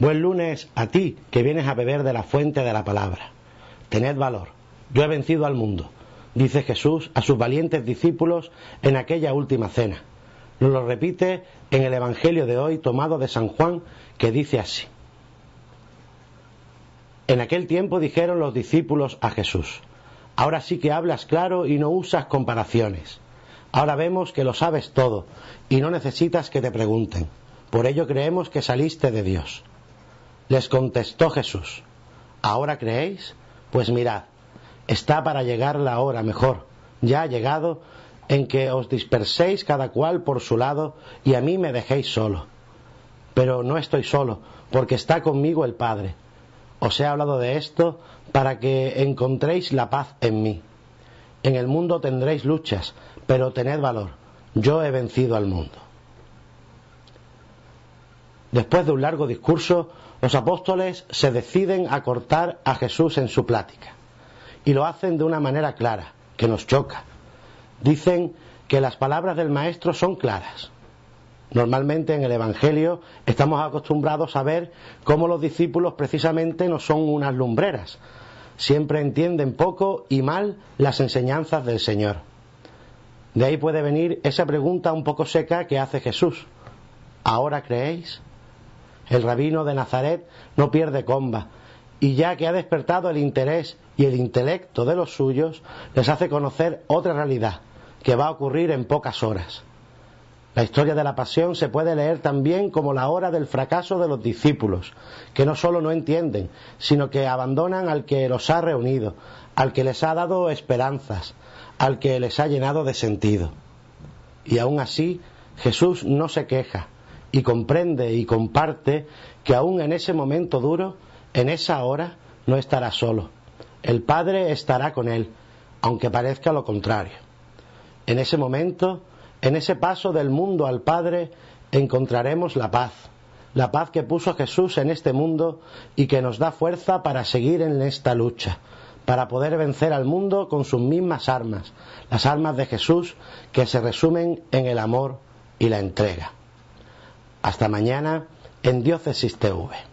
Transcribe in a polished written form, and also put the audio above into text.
Buen lunes a ti que vienes a beber de la fuente de la palabra. Tened valor, yo he vencido al mundo, dice Jesús a sus valientes discípulos en aquella última cena. Nos lo repite en el Evangelio de hoy tomado de San Juan, que dice así. En aquel tiempo dijeron los discípulos a Jesús: ahora sí que hablas claro y no usas comparaciones. Ahora vemos que lo sabes todo y no necesitas que te pregunten. Por ello creemos que saliste de Dios. Les contestó Jesús: ¿ahora creéis? Pues mirad, está para llegar la hora mejor, ya ha llegado, en que os disperséis cada cual por su lado y a mí me dejéis solo. Pero no estoy solo, porque está conmigo el Padre. Os he hablado de esto para que encontréis la paz en mí. En el mundo tendréis luchas, pero tened valor, yo he vencido al mundo. Después de un largo discurso, los apóstoles se deciden a cortar a Jesús en su plática, y lo hacen de una manera clara, que nos choca. Dicen que las palabras del Maestro son claras. Normalmente en el Evangelio estamos acostumbrados a ver cómo los discípulos precisamente no son unas lumbreras. Siempre entienden poco y mal las enseñanzas del Señor. De ahí puede venir esa pregunta un poco seca que hace Jesús: ¿ahora creéis? El rabino de Nazaret no pierde comba, y ya que ha despertado el interés y el intelecto de los suyos, les hace conocer otra realidad que va a ocurrir en pocas horas. La historia de la pasión se puede leer también como la hora del fracaso de los discípulos, que no solo no entienden, sino que abandonan al que los ha reunido, al que les ha dado esperanzas, al que les ha llenado de sentido. Y aún así, Jesús no se queja y comprende y comparte que aún en ese momento duro, en esa hora, no estará solo. El Padre estará con él, aunque parezca lo contrario. En ese momento, en ese paso del mundo al Padre, encontraremos la paz que puso Jesús en este mundo y que nos da fuerza para seguir en esta lucha, para poder vencer al mundo con sus mismas armas, las armas de Jesús que se resumen en el amor y la entrega. Hasta mañana en Diócesis TV.